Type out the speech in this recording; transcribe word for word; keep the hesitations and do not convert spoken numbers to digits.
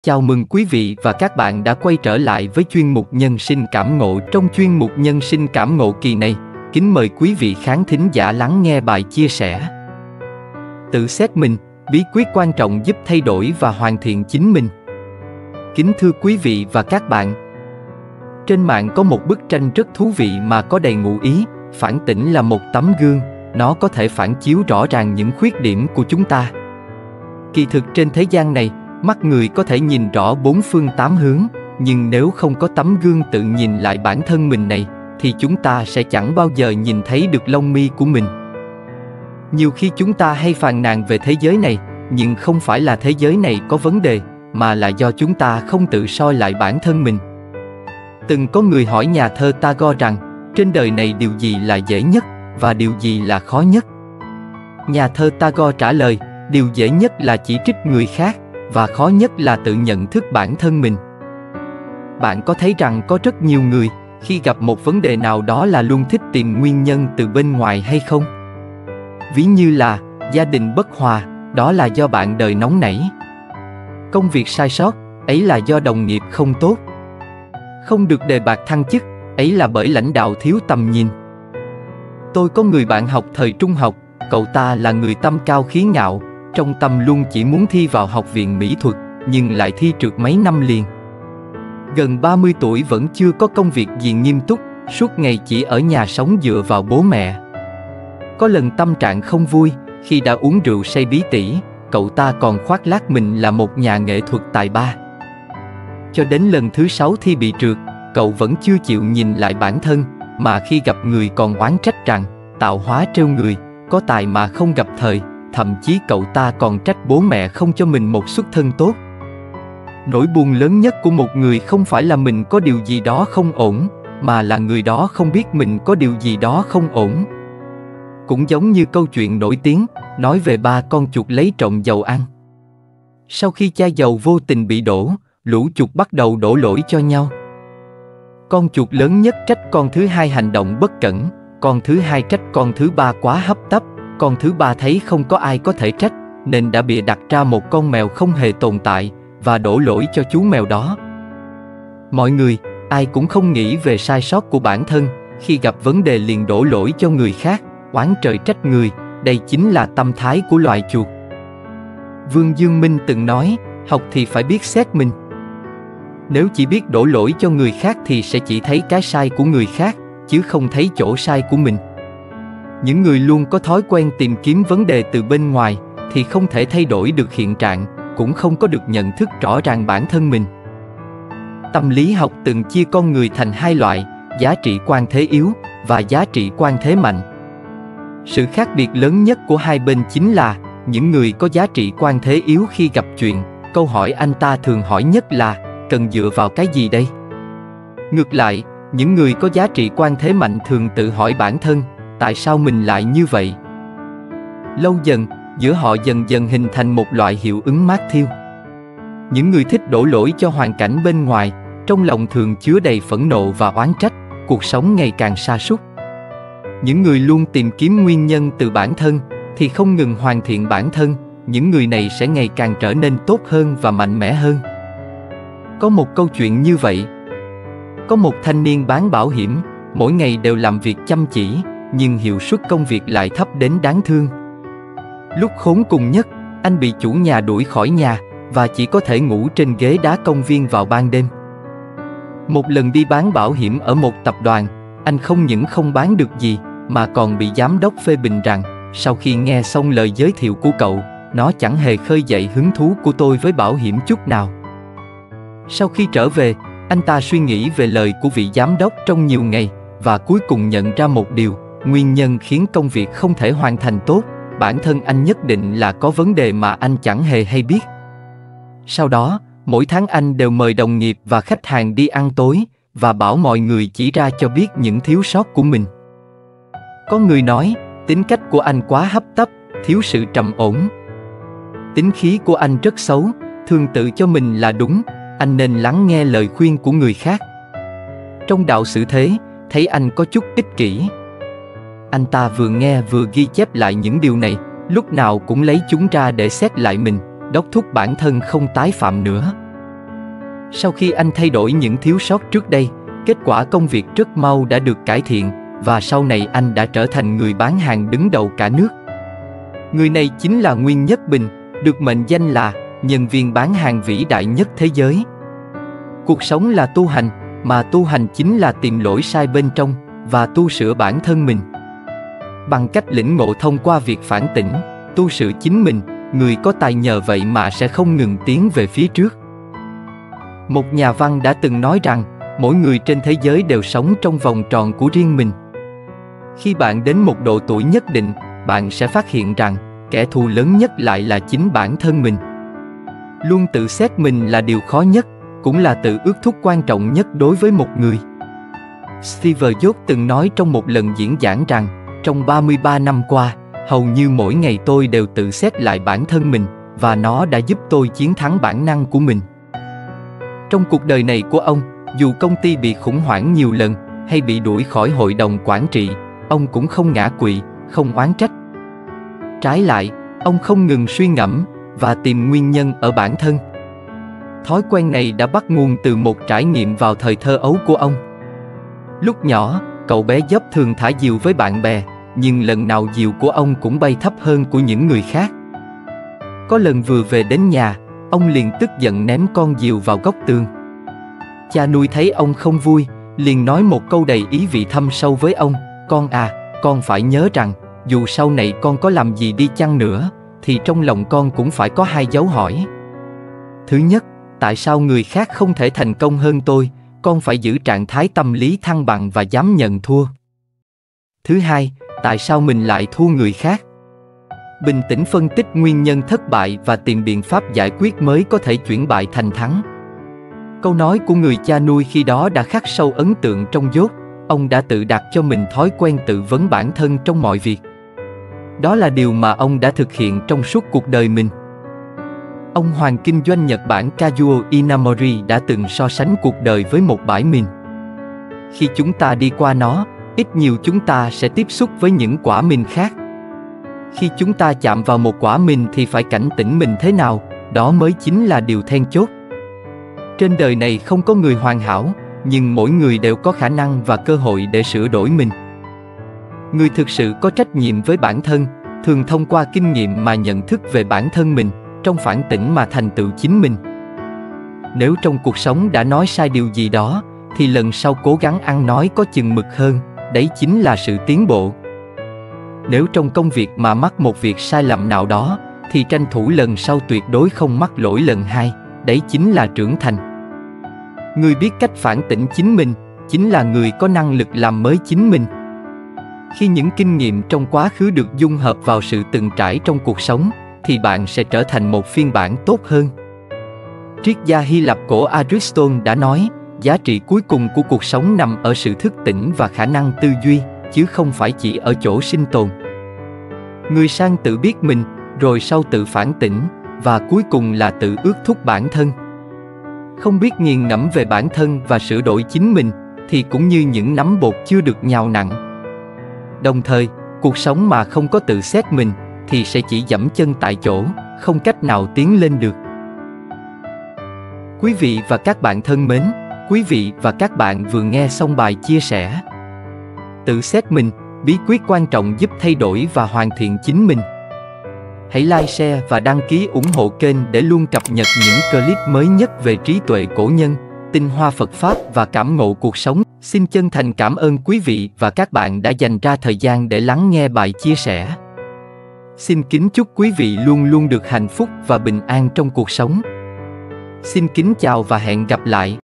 Chào mừng quý vị và các bạn đã quay trở lại với chuyên mục Nhân sinh cảm ngộ. Trong chuyên mục Nhân sinh cảm ngộ kỳ này, kính mời quý vị khán thính giả lắng nghe bài chia sẻ Tự xét mình, bí quyết quan trọng giúp thay đổi và hoàn thiện chính mình. Kính thưa quý vị và các bạn, trên mạng có một bức tranh rất thú vị mà có đầy ngụ ý. Phản tỉnh là một tấm gương, nó có thể phản chiếu rõ ràng những khuyết điểm của chúng ta. Kỳ thực trên thế gian này, mắt người có thể nhìn rõ bốn phương tám hướng, nhưng nếu không có tấm gương tự nhìn lại bản thân mình này, thì chúng ta sẽ chẳng bao giờ nhìn thấy được lông mi của mình. Nhiều khi chúng ta hay phàn nàn về thế giới này, nhưng không phải là thế giới này có vấn đề, mà là do chúng ta không tự soi lại bản thân mình. Từng có người hỏi nhà thơ Tagore rằng, trên đời này điều gì là dễ nhất, và điều gì là khó nhất? Nhà thơ Tagore trả lời, điều dễ nhất là chỉ trích người khác, và khó nhất là tự nhận thức bản thân mình. Bạn có thấy rằng có rất nhiều người, khi gặp một vấn đề nào đó là luôn thích tìm nguyên nhân từ bên ngoài hay không? Ví như là, gia đình bất hòa, đó là do bạn đời nóng nảy. Công việc sai sót, ấy là do đồng nghiệp không tốt. Không được đề bạt thăng chức, ấy là bởi lãnh đạo thiếu tầm nhìn. Tôi có người bạn học thời trung học, cậu ta là người tâm cao khí ngạo, trong tâm luôn chỉ muốn thi vào học viện mỹ thuật, nhưng lại thi trượt mấy năm liền. Gần ba mươi tuổi vẫn chưa có công việc gì nghiêm túc, suốt ngày chỉ ở nhà sống dựa vào bố mẹ. Có lần tâm trạng không vui, khi đã uống rượu say bí tỉ, cậu ta còn khoác lác mình là một nhà nghệ thuật tài ba. Cho đến lần thứ sáu thi bị trượt, cậu vẫn chưa chịu nhìn lại bản thân, mà khi gặp người còn oán trách rằng, tạo hóa trêu người, có tài mà không gặp thời. Thậm chí cậu ta còn trách bố mẹ không cho mình một xuất thân tốt. Nỗi buồn lớn nhất của một người không phải là mình có điều gì đó không ổn, mà là người đó không biết mình có điều gì đó không ổn. Cũng giống như câu chuyện nổi tiếng, nói về ba con chuột lấy trộm dầu ăn. Sau khi chai dầu vô tình bị đổ, lũ chuột bắt đầu đổ lỗi cho nhau. Con chuột lớn nhất trách con thứ hai hành động bất cẩn, con thứ hai trách con thứ ba quá hấp tấp, con thứ ba thấy không có ai có thể trách, nên đã bịa đặt ra một con mèo không hề tồn tại, và đổ lỗi cho chú mèo đó. Mọi người, ai cũng không nghĩ về sai sót của bản thân, khi gặp vấn đề liền đổ lỗi cho người khác, oán trời trách người, đây chính là tâm thái của loài chuột. Vương Dương Minh từng nói, học thì phải biết xét mình. Nếu chỉ biết đổ lỗi cho người khác thì sẽ chỉ thấy cái sai của người khác, chứ không thấy chỗ sai của mình. Những người luôn có thói quen tìm kiếm vấn đề từ bên ngoài thì không thể thay đổi được hiện trạng, cũng không có được nhận thức rõ ràng bản thân mình. Tâm lý học từng chia con người thành hai loại, giá trị quan thế yếu và giá trị quan thế mạnh. Sự khác biệt lớn nhất của hai bên chính là, những người có giá trị quan thế yếu khi gặp chuyện, câu hỏi anh ta thường hỏi nhất là, cần dựa vào cái gì đây? Ngược lại, những người có giá trị quan thế mạnh thường tự hỏi bản thân, tại sao mình lại như vậy? Lâu dần, giữa họ dần dần hình thành một loại hiệu ứng mát thiêu. Những người thích đổ lỗi cho hoàn cảnh bên ngoài, trong lòng thường chứa đầy phẫn nộ và oán trách, cuộc sống ngày càng sa sút. Những người luôn tìm kiếm nguyên nhân từ bản thân, thì không ngừng hoàn thiện bản thân, những người này sẽ ngày càng trở nên tốt hơn và mạnh mẽ hơn. Có một câu chuyện như vậy. Có một thanh niên bán bảo hiểm, mỗi ngày đều làm việc chăm chỉ, nhưng hiệu suất công việc lại thấp đến đáng thương. Lúc khốn cùng nhất, anh bị chủ nhà đuổi khỏi nhà, và chỉ có thể ngủ trên ghế đá công viên vào ban đêm. Một lần đi bán bảo hiểm ở một tập đoàn, anh không những không bán được gì, mà còn bị giám đốc phê bình rằng, sau khi nghe xong lời giới thiệu của cậu, nó chẳng hề khơi dậy hứng thú của tôi với bảo hiểm chút nào. Sau khi trở về, anh ta suy nghĩ về lời của vị giám đốc trong nhiều ngày, và cuối cùng nhận ra một điều, nguyên nhân khiến công việc không thể hoàn thành tốt, bản thân anh nhất định là có vấn đề mà anh chẳng hề hay biết. Sau đó, mỗi tháng anh đều mời đồng nghiệp và khách hàng đi ăn tối, và bảo mọi người chỉ ra cho biết những thiếu sót của mình. Có người nói, tính cách của anh quá hấp tấp, thiếu sự trầm ổn. Tính khí của anh rất xấu, thường tự cho mình là đúng, anh nên lắng nghe lời khuyên của người khác. Trong đạo xử thế, thấy anh có chút ích kỷ. Anh ta vừa nghe vừa ghi chép lại những điều này, lúc nào cũng lấy chúng ra để xét lại mình, đốc thúc bản thân không tái phạm nữa. Sau khi anh thay đổi những thiếu sót trước đây, kết quả công việc rất mau đã được cải thiện, và sau này anh đã trở thành người bán hàng đứng đầu cả nước. Người này chính là Nguyên Nhất Bình, được mệnh danh là nhân viên bán hàng vĩ đại nhất thế giới. Cuộc sống là tu hành, mà tu hành chính là tìm lỗi sai bên trong và tu sửa bản thân mình. Bằng cách lĩnh ngộ thông qua việc phản tỉnh, tu sửa chính mình, người có tài nhờ vậy mà sẽ không ngừng tiến về phía trước. Một nhà văn đã từng nói rằng, mỗi người trên thế giới đều sống trong vòng tròn của riêng mình. Khi bạn đến một độ tuổi nhất định, bạn sẽ phát hiện rằng, kẻ thù lớn nhất lại là chính bản thân mình. Luôn tự xét mình là điều khó nhất, cũng là tự ước thúc quan trọng nhất đối với một người. Steve Jobs từng nói trong một lần diễn giảng rằng, trong ba mươi ba năm qua, hầu như mỗi ngày tôi đều tự xét lại bản thân mình, và nó đã giúp tôi chiến thắng bản năng của mình. Trong cuộc đời này của ông, dù công ty bị khủng hoảng nhiều lần, hay bị đuổi khỏi hội đồng quản trị, ông cũng không ngã quỵ, không oán trách. Trái lại, ông không ngừng suy ngẫm và tìm nguyên nhân ở bản thân. Thói quen này đã bắt nguồn từ một trải nghiệm vào thời thơ ấu của ông. Lúc nhỏ, cậu bé Job thường thả diều với bạn bè, nhưng lần nào diều của ông cũng bay thấp hơn của những người khác. Có lần vừa về đến nhà, ông liền tức giận ném con diều vào góc tường. Cha nuôi thấy ông không vui, liền nói một câu đầy ý vị thâm sâu với ông: "Con à, con phải nhớ rằng, dù sau này con có làm gì đi chăng nữa, thì trong lòng con cũng phải có hai dấu hỏi. Thứ nhất, tại sao người khác không thể thành công hơn tôi, con phải giữ trạng thái tâm lý thăng bằng và dám nhận thua. Thứ hai, tại sao mình lại thua người khác? Bình tĩnh phân tích nguyên nhân thất bại và tìm biện pháp giải quyết mới có thể chuyển bại thành thắng." Câu nói của người cha nuôi khi đó đã khắc sâu ấn tượng trong Job. Ông đã tự đặt cho mình thói quen tự vấn bản thân trong mọi việc. Đó là điều mà ông đã thực hiện trong suốt cuộc đời mình. Ông hoàng kinh doanh Nhật Bản Kazuo Inamori đã từng so sánh cuộc đời với một bãi mìn. Khi chúng ta đi qua nó, ít nhiều chúng ta sẽ tiếp xúc với những quả mìn khác. Khi chúng ta chạm vào một quả mìn thì phải cảnh tỉnh mình thế nào, đó mới chính là điều then chốt. Trên đời này không có người hoàn hảo, nhưng mỗi người đều có khả năng và cơ hội để sửa đổi mình. Người thực sự có trách nhiệm với bản thân, thường thông qua kinh nghiệm mà nhận thức về bản thân mình, trong phản tỉnh mà thành tựu chính mình. Nếu trong cuộc sống đã nói sai điều gì đó, thì lần sau cố gắng ăn nói có chừng mực hơn, đấy chính là sự tiến bộ. Nếu trong công việc mà mắc một việc sai lầm nào đó, thì tranh thủ lần sau tuyệt đối không mắc lỗi lần hai, đấy chính là trưởng thành. Người biết cách phản tỉnh chính mình, chính là người có năng lực làm mới chính mình. Khi những kinh nghiệm trong quá khứ được dung hợp vào sự từng trải trong cuộc sống, thì bạn sẽ trở thành một phiên bản tốt hơn. Triết gia Hy Lạp cổ Aristotle đã nói, giá trị cuối cùng của cuộc sống nằm ở sự thức tỉnh và khả năng tư duy, chứ không phải chỉ ở chỗ sinh tồn. Người sang tự biết mình, rồi sau tự phản tỉnh, và cuối cùng là tự ước thúc bản thân. Không biết nghiền ngẫm về bản thân và sửa đổi chính mình, thì cũng như những nắm bột chưa được nhào nặn. Đồng thời, cuộc sống mà không có tự xét mình, thì sẽ chỉ dẫm chân tại chỗ, không cách nào tiến lên được. Quý vị và các bạn thân mến, quý vị và các bạn vừa nghe xong bài chia sẻ Tự xét mình, bí quyết quan trọng giúp thay đổi và hoàn thiện chính mình. Hãy like, share và đăng ký ủng hộ kênh để luôn cập nhật những clip mới nhất về trí tuệ cổ nhân, tinh hoa Phật Pháp và cảm ngộ cuộc sống. Xin chân thành cảm ơn quý vị và các bạn đã dành ra thời gian để lắng nghe bài chia sẻ. Xin kính chúc quý vị luôn luôn được hạnh phúc và bình an trong cuộc sống. Xin kính chào và hẹn gặp lại.